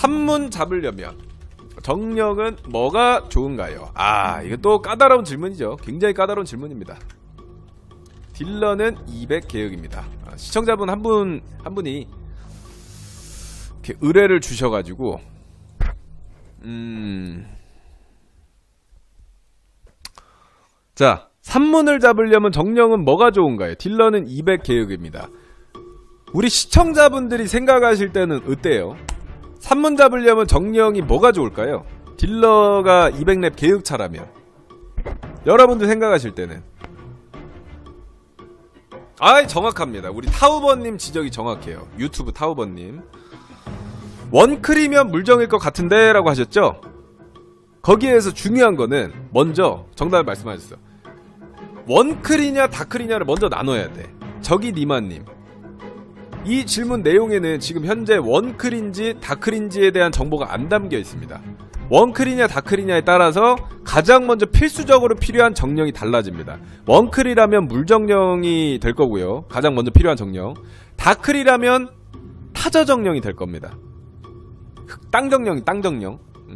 산문 잡으려면 정령은 뭐가 좋은가요? 아, 이거 또 까다로운 질문이죠. 굉장히 까다로운 질문입니다. 딜러는 200 계획입니다. 시청자분 한 분이 이렇게 의뢰를 주셔가지고 자, 산문을 잡으려면 정령은 뭐가 좋은가요? 딜러는 200 계획입니다. 우리 시청자분들이 생각하실 때는 어때요? 산문 잡으려면 정령이 뭐가 좋을까요? 딜러가 200렙 계획차라면 여러분들 생각하실 때는 아이, 정확합니다. 우리 타우버님 지적이 정확해요. 유튜브 타우버님. 원클이면 물정일 것 같은데 라고 하셨죠? 거기에서 중요한 거는 먼저 정답을 말씀하셨어요. 원클이냐 다클이냐를 먼저 나눠야 돼. 저기 니마님, 이 질문 내용에는 지금 현재 원클인지 다클인지에 대한 정보가 안 담겨 있습니다. 원클이냐 다클이냐에 따라서 가장 먼저 필수적으로 필요한 정령이 달라집니다. 원클이라면 물정령이 될 거고요. 가장 먼저 필요한 정령. 다클이라면 타저정령이 될 겁니다. 땅정령이 땅정령.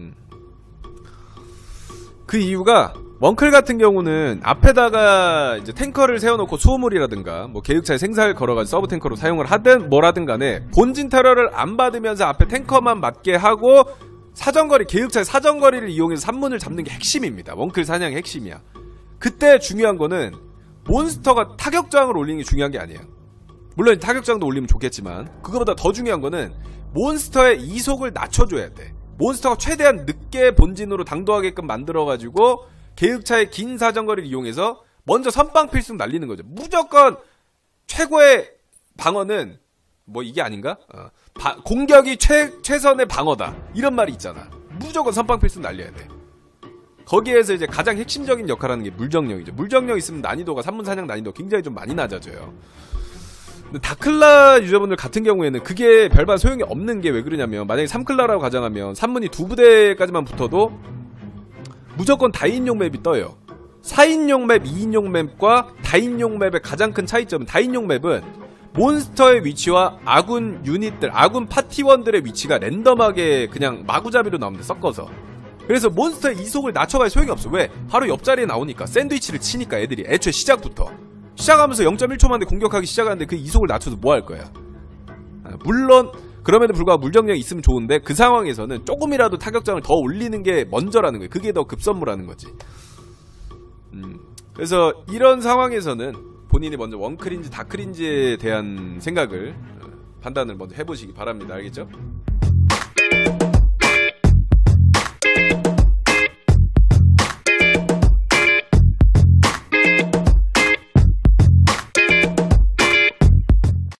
그 이유가 원클 같은 경우는 앞에다가 이제 탱커를 세워놓고 수호물이라든가 뭐 계획차에 생사를 걸어가지고 서브 탱커로 사용을 하든 뭐라든 간에 본진 테러를 안 받으면서 앞에 탱커만 맞게 하고 사정거리, 계획차의 사정거리를 이용해서 산문을 잡는 게 핵심입니다. 원클 사냥의 핵심이야. 그때 중요한 거는 몬스터가 타격장을 올리는 게 중요한 게 아니에요. 물론 타격장도 올리면 좋겠지만 그거보다 더 중요한 거는 몬스터의 이속을 낮춰줘야 돼. 몬스터가 최대한 늦게 본진으로 당도하게끔 만들어가지고 계획차의 긴 사정거리를 이용해서 먼저 선빵 필승 날리는 거죠. 무조건 최고의 방어는 뭐 이게 아닌가? 공격이 최선의 방어다, 이런 말이 있잖아. 무조건 선빵 필승 날려야 돼. 거기에서 이제 가장 핵심적인 역할을 하는 게 물정령이죠. 물정령 있으면 난이도가 산문사냥 난이도 굉장히 좀 많이 낮아져요. 근데 다클라 유저분들 같은 경우에는 그게 별반 소용이 없는 게 왜 그러냐면, 만약에 3클라라고 가정하면 산문이 2부대까지만 붙어도 무조건 다인용 맵이 떠요. 4인용 맵, 2인용 맵과 다인용 맵의 가장 큰 차이점은, 다인용 맵은 몬스터의 위치와 아군 유닛들, 아군 파티원들의 위치가 랜덤하게 그냥 마구잡이로 나옵니다. 섞어서. 그래서 몬스터의 이속을 낮춰봐야 소용이 없어. 왜? 바로 옆자리에 나오니까. 샌드위치를 치니까 애들이 애초에 시작부터. 시작하면서 0.1초 만에 공격하기 시작하는데 그 이속을 낮춰서 뭐 할 거야? 물론 그럼에도 불구하고 물정령이 있으면 좋은데 그 상황에서는 조금이라도 타격장을 더 올리는 게 먼저라는 거예요. 그게 더 급선무라는 거지. 그래서 이런 상황에서는 본인이 먼저 원클인지 다클인지에 대한 생각을, 판단을 먼저 해보시기 바랍니다. 알겠죠?